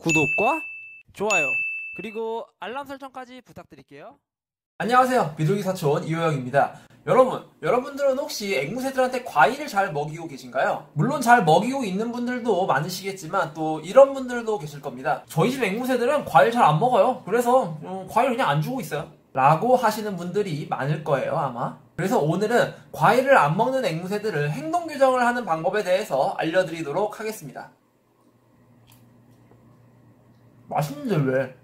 구독과 좋아요 그리고 알람 설정까지 부탁드릴게요. 안녕하세요. 비둘기 사촌 이호영입니다. 여러분들은 혹시 앵무새들한테 과일을 잘 먹이고 계신가요? 물론 잘 먹이고 있는 분들도 많으시겠지만 또 이런 분들도 계실 겁니다. 저희 집 앵무새들은 과일 잘 안 먹어요. 그래서 과일 그냥 안 주고 있어요. 라고 하시는 분들이 많을 거예요, 아마. 그래서 오늘은 과일을 안 먹는 앵무새들을 행동 교정을 하는 방법에 대해서 알려드리도록 하겠습니다. 맛있는데 왜?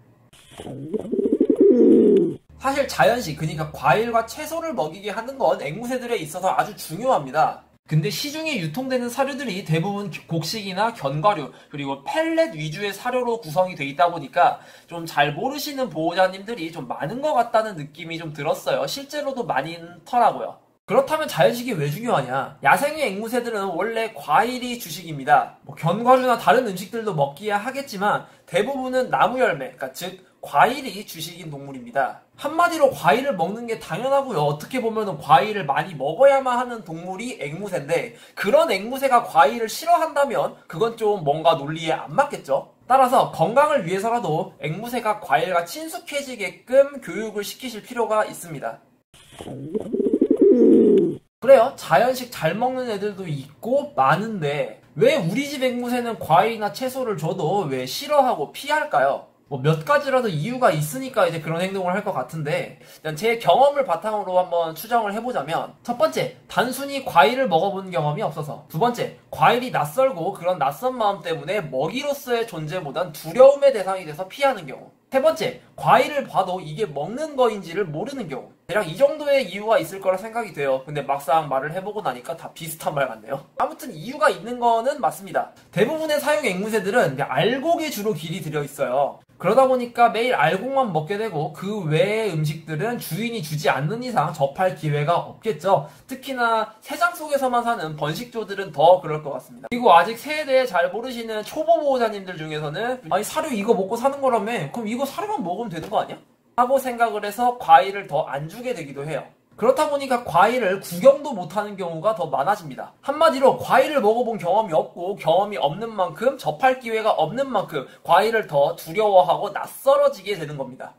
사실 자연식, 그러니까 과일과 채소를 먹이게 하는 건 앵무새들에 있어서 아주 중요합니다. 근데 시중에 유통되는 사료들이 대부분 곡식이나 견과류, 그리고 펠렛 위주의 사료로 구성이 돼 있다 보니까 좀 잘 모르시는 보호자님들이 좀 많은 것 같다는 느낌이 좀 들었어요. 실제로도 많더라고요. 그렇다면 자연식이 왜 중요하냐? 야생의 앵무새들은 원래 과일이 주식입니다. 견과류나 다른 음식들도 먹기야 하겠지만 대부분은 나무 열매, 그러니까 즉 과일이 주식인 동물입니다. 한마디로 과일을 먹는 게 당연하고요. 어떻게 보면 과일을 많이 먹어야만 하는 동물이 앵무새인데 그런 앵무새가 과일을 싫어한다면 그건 좀 뭔가 논리에 안 맞겠죠? 따라서 건강을 위해서라도 앵무새가 과일과 친숙해지게끔 교육을 시키실 필요가 있습니다. 그래요. 자연식 잘 먹는 애들도 있고 많은데 왜 우리 집 앵무새는 과일이나 채소를 줘도 왜 싫어하고 피할까요? 몇 가지라도 이유가 있으니까 이제 그런 행동을 할 것 같은데 일단 제 경험을 바탕으로 한번 추정을 해보자면 첫 번째, 단순히 과일을 먹어본 경험이 없어서. 두 번째, 과일이 낯설고 그런 낯선 마음 때문에 먹이로서의 존재보단 두려움의 대상이 돼서 피하는 경우. 세 번째, 과일을 봐도 이게 먹는 거인지를 모르는 경우. 대략 이 정도의 이유가 있을 거라 생각이 돼요. 근데 막상 말을 해보고 나니까 다 비슷한 말 같네요. 아무튼 이유가 있는 거는 맞습니다. 대부분의 사육 앵무새들은 알곡에 주로 길이 들여 있어요. 그러다 보니까 매일 알곡만 먹게 되고 그 외의 음식들은 주인이 주지 않는 이상 접할 기회가 없겠죠. 특히나 새장 속에서만 사는 번식조들은 더 그럴 것 같습니다. 그리고 아직 새에 대해 잘 모르시는 초보 보호자님들 중에서는 아니 사료 이거 먹고 사는 거라며 그럼 이거 사료만 먹으면 되는 거 아니야? 하고 생각을 해서 과일을 더 안 주게 되기도 해요. 그렇다 보니까 과일을 구경도 못하는 경우가 더 많아집니다. 한마디로 과일을 먹어본 경험이 없고 경험이 없는 만큼 접할 기회가 없는 만큼 과일을 더 두려워하고 낯설어지게 되는 겁니다.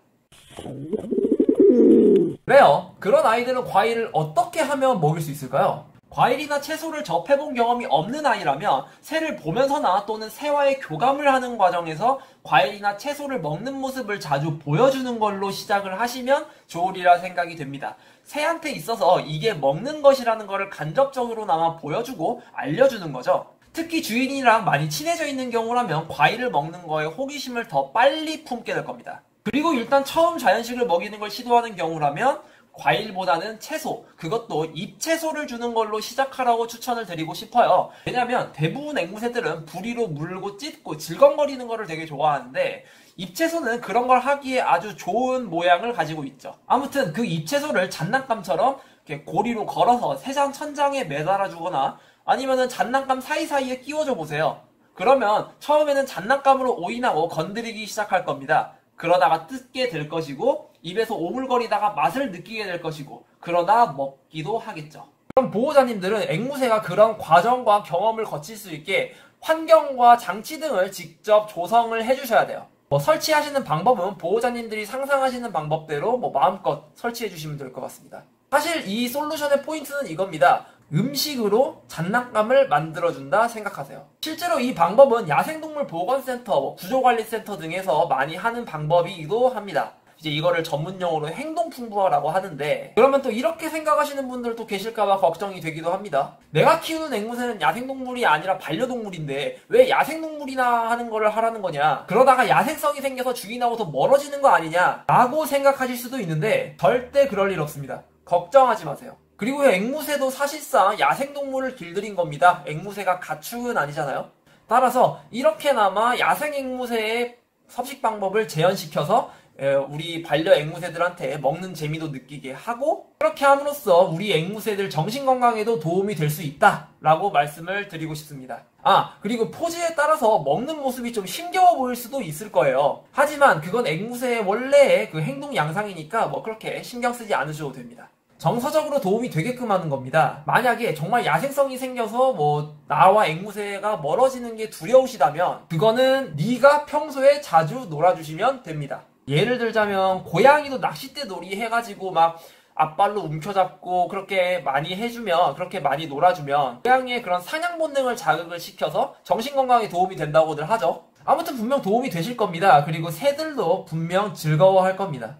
그래요. 그런 아이들은 과일을 어떻게 하면 먹일 수 있을까요? 과일이나 채소를 접해본 경험이 없는 아이라면 새를 보면서나 또는 새와의 교감을 하는 과정에서 과일이나 채소를 먹는 모습을 자주 보여주는 걸로 시작을 하시면 좋으리라 생각이 됩니다. 새한테 있어서 이게 먹는 것이라는 것을 간접적으로나마 보여주고 알려주는 거죠. 특히 주인이랑 많이 친해져 있는 경우라면 과일을 먹는 거에 호기심을 더 빨리 품게 될 겁니다. 그리고 일단 처음 자연식을 먹이는 걸 시도하는 경우라면 과일보다는 채소, 그것도 잎채소를 주는 걸로 시작하라고 추천을 드리고 싶어요. 왜냐면 대부분 앵무새들은 부리로 물고 찢고 질겅거리는 거를 되게 좋아하는데 잎채소는 그런 걸 하기에 아주 좋은 모양을 가지고 있죠. 아무튼 그 잎채소를 장난감처럼 이렇게 고리로 걸어서 새장 천장에 매달아 주거나 아니면은 장난감 사이사이에 끼워줘 보세요. 그러면 처음에는 장난감으로 오인하고 건드리기 시작할 겁니다. 그러다가 뜯게 될 것이고 입에서 오물거리다가 맛을 느끼게 될 것이고 그러다 먹기도 하겠죠. 그럼 보호자님들은 앵무새가 그런 과정과 경험을 거칠 수 있게 환경과 장치 등을 직접 조성을 해주셔야 돼요. 설치하시는 방법은 보호자님들이 상상하시는 방법대로 마음껏 설치해 주시면 될 것 같습니다. 사실 이 솔루션의 포인트는 이겁니다. 음식으로 장난감을 만들어준다 생각하세요. 실제로 이 방법은 야생동물 보건센터, 구조관리센터 등에서 많이 하는 방법이기도 합니다. 이제 이거를 전문용어로 행동풍부화라고 하는데 그러면 또 이렇게 생각하시는 분들도 계실까봐 걱정이 되기도 합니다. 내가 키우는 앵무새는 야생동물이 아니라 반려동물인데 왜 야생동물이나 하는 거를 하라는 거냐, 그러다가 야생성이 생겨서 주인하고 더 멀어지는 거 아니냐 라고 생각하실 수도 있는데 절대 그럴 일 없습니다. 걱정하지 마세요. 그리고 앵무새도 사실상 야생동물을 길들인 겁니다. 앵무새가 가축은 아니잖아요. 따라서 이렇게나마 야생 앵무새의 섭식 방법을 재현시켜서 우리 반려 앵무새들한테 먹는 재미도 느끼게 하고 그렇게 함으로써 우리 앵무새들 정신건강에도 도움이 될 수 있다라고 말씀을 드리고 싶습니다. 그리고 포즈에 따라서 먹는 모습이 좀 힘겨워 보일 수도 있을 거예요. 하지만 그건 앵무새의 원래의 그 행동 양상이니까 그렇게 신경 쓰지 않으셔도 됩니다. 정서적으로 도움이 되게끔 하는 겁니다. 만약에 정말 야생성이 생겨서 나와 앵무새가 멀어지는 게 두려우시다면 그거는 네가 평소에 자주 놀아주시면 됩니다. 예를 들자면 고양이도 낚싯대 놀이 해가지고 막 앞발로 움켜잡고 그렇게 많이 해주면, 그렇게 많이 놀아주면 고양이의 그런 사냥 본능을 자극을 시켜서 정신건강에 도움이 된다고들 하죠. 아무튼 분명 도움이 되실 겁니다. 그리고 새들도 분명 즐거워할 겁니다.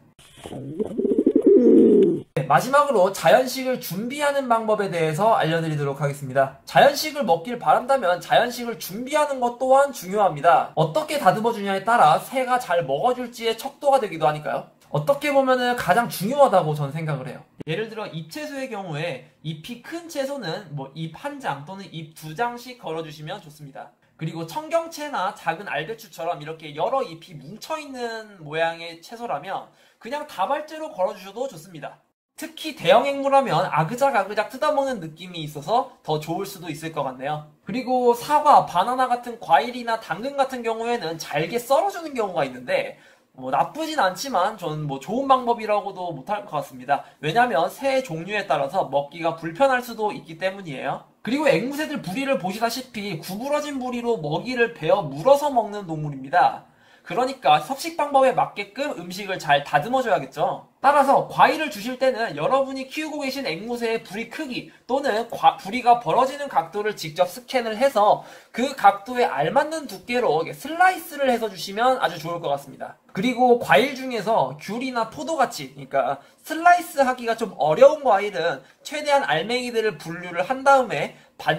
네, 마지막으로 자연식을 준비하는 방법에 대해서 알려드리도록 하겠습니다. 자연식을 먹길 바란다면 자연식을 준비하는 것 또한 중요합니다. 어떻게 다듬어 주냐에 따라 새가 잘 먹어줄지의 척도가 되기도 하니까요. 어떻게 보면은 가장 중요하다고 저는 생각을 해요. 예를 들어 잎채소의 경우에 잎이 큰 채소는 잎 한 장 또는 잎 2장씩 걸어주시면 좋습니다. 그리고 청경채나 작은 알배추처럼 이렇게 여러 잎이 뭉쳐있는 모양의 채소라면 그냥 다발째로 걸어주셔도 좋습니다. 특히 대형 앵무라면 아그작아그작 뜯어먹는 느낌이 있어서 더 좋을 수도 있을 것 같네요. 그리고 사과, 바나나 같은 과일이나 당근 같은 경우에는 잘게 썰어주는 경우가 있는데 나쁘진 않지만 저는 좋은 방법이라고도 못할 것 같습니다. 왜냐면 새 종류에 따라서 먹기가 불편할 수도 있기 때문이에요. 그리고 앵무새들 부리를 보시다시피 구부러진 부리로 먹이를 베어 물어서 먹는 동물입니다. 그러니까 섭식 방법에 맞게끔 음식을 잘 다듬어 줘야겠죠. 따라서 과일을 주실 때는 여러분이 키우고 계신 앵무새의 부리 크기 또는 부리가 벌어지는 각도를 직접 스캔을 해서 그 각도에 알맞는 두께로 슬라이스를 해서 주시면 아주 좋을 것 같습니다. 그리고 과일 중에서 귤이나 포도같이, 그러니까 슬라이스 하기가 좀 어려운 과일은 최대한 알맹이들을 분류를 한 다음에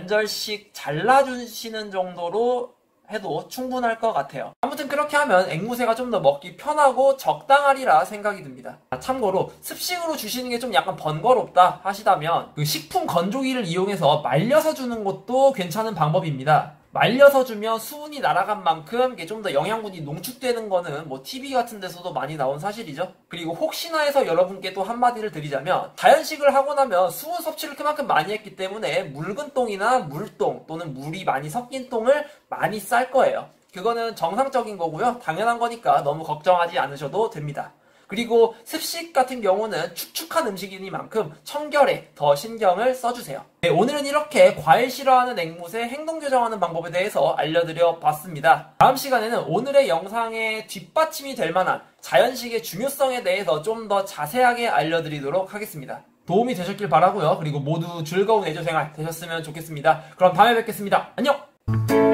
반절씩 잘라주시는 정도로 해도 충분할 것 같아요. 아무튼 그렇게 하면 앵무새가 좀 더 먹기 편하고 적당하리라 생각이 듭니다. 참고로 습식으로 주시는 게 좀 약간 번거롭다 하시다면 그 식품 건조기를 이용해서 말려서 주는 것도 괜찮은 방법입니다. 말려서 주면 수분이 날아간 만큼 이게 좀 더 영양분이 농축되는 거는 TV 같은 데서도 많이 나온 사실이죠. 그리고 혹시나 해서 여러분께 또 한마디를 드리자면 자연식을 하고 나면 수분 섭취를 그만큼 많이 했기 때문에 묽은 똥이나 물똥 또는 물이 많이 섞인 똥을 많이 쌀 거예요. 그거는 정상적인 거고요. 당연한 거니까 너무 걱정하지 않으셔도 됩니다. 그리고 습식 같은 경우는 축축한 음식이니만큼 청결에 더 신경을 써주세요. 네, 오늘은 이렇게 과일 싫어하는 앵무새 행동 교정하는 방법에 대해서 알려드려 봤습니다. 다음 시간에는 오늘의 영상에 뒷받침이 될 만한 자연식의 중요성에 대해서 좀 더 자세하게 알려드리도록 하겠습니다. 도움이 되셨길 바라고요. 그리고 모두 즐거운 애조생활 되셨으면 좋겠습니다. 그럼 다음에 뵙겠습니다. 안녕!